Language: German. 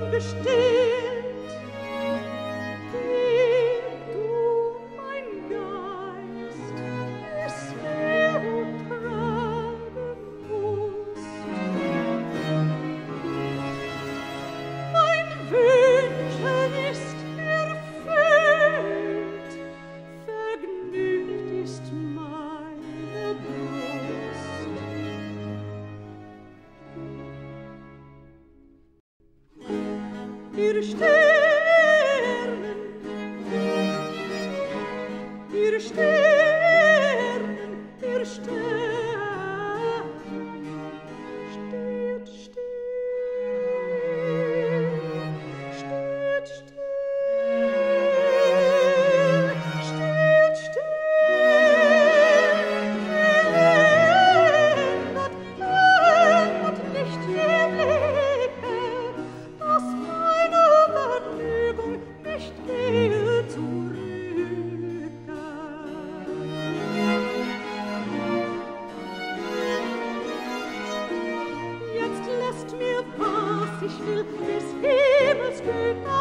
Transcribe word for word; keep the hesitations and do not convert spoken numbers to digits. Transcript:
gestillt, dem du, mein Geist, es tragen musst. Mein Wünschen ist erfüllt, vergnügt ist meine Brust. Ihr Sternen, ihr Sternen, ihr Sternen, steht still, steht still, steht still, verändert, verändert nicht ihr Blicke, dass meine Vergnügung nicht gehe zurücke. Jetzt lässt mir, was ich will, des Himmels Güte